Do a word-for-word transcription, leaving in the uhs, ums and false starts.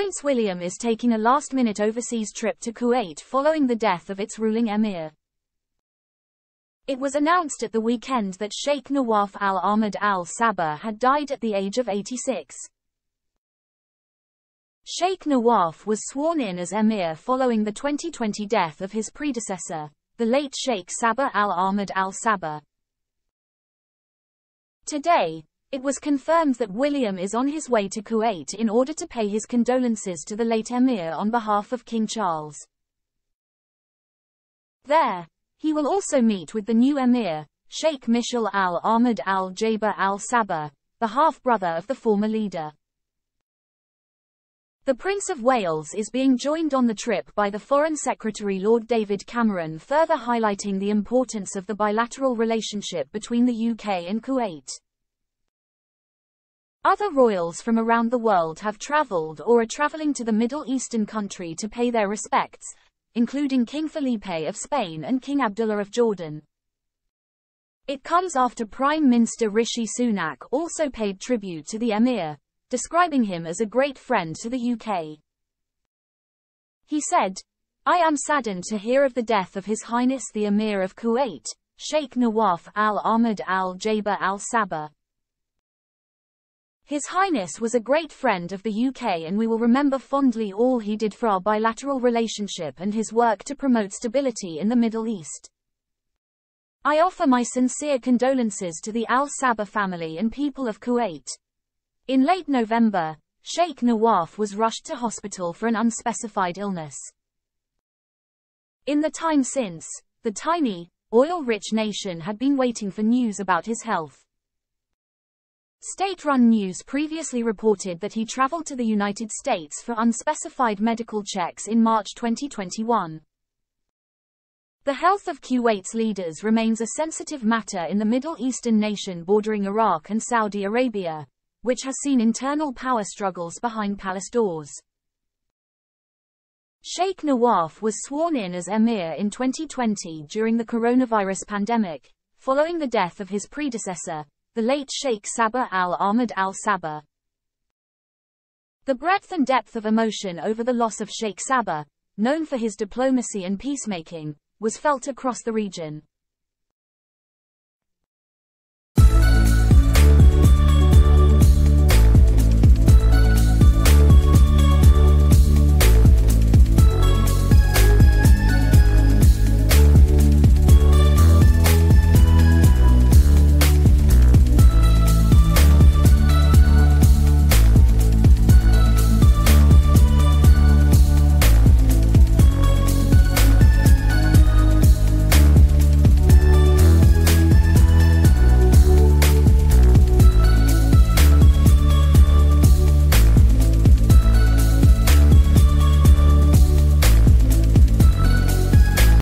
Prince William is taking a last-minute overseas trip to Kuwait following the death of its ruling emir. It was announced at the weekend that Sheikh Nawaf al-Ahmad al-Sabah had died at the age of eighty-six. Sheikh Nawaf was sworn in as emir following the twenty twenty death of his predecessor, the late Sheikh Sabah al-Ahmad al-Sabah. Today, it was confirmed that William is on his way to Kuwait in order to pay his condolences to the late emir on behalf of King Charles. There, he will also meet with the new emir, Sheikh Mishal al-Ahmad al-Jaber al-Sabah, the half-brother of the former leader. The Prince of Wales is being joined on the trip by the Foreign Secretary Lord David Cameron, further highlighting the importance of the bilateral relationship between the U K and Kuwait. Other royals from around the world have travelled or are travelling to the Middle Eastern country to pay their respects, including King Felipe of Spain and King Abdullah of Jordan. It comes after Prime Minister Rishi Sunak also paid tribute to the emir, describing him as a great friend to the U K. He said, "I am saddened to hear of the death of His Highness the Emir of Kuwait, Sheikh Nawaf al-Ahmad al-Jaber al-Sabah. His Highness was a great friend of the U K and we will remember fondly all he did for our bilateral relationship and his work to promote stability in the Middle East. I offer my sincere condolences to the al-Sabah family and people of Kuwait." In late November, Sheikh Nawaf was rushed to hospital for an unspecified illness. In the time since, the tiny, oil-rich nation had been waiting for news about his health. State-run news previously reported that he traveled to the United States for unspecified medical checks in March twenty twenty-one. The health of Kuwait's leaders remains a sensitive matter in the Middle Eastern nation bordering Iraq and Saudi Arabia, which has seen internal power struggles behind palace doors. Sheikh Nawaf was sworn in as emir in twenty twenty during the coronavirus pandemic, following the death of his predecessor, the late Sheikh Sabah al-Ahmad al-Sabah. The breadth and depth of emotion over the loss of Sheikh Sabah, known for his diplomacy and peacemaking, was felt across the region.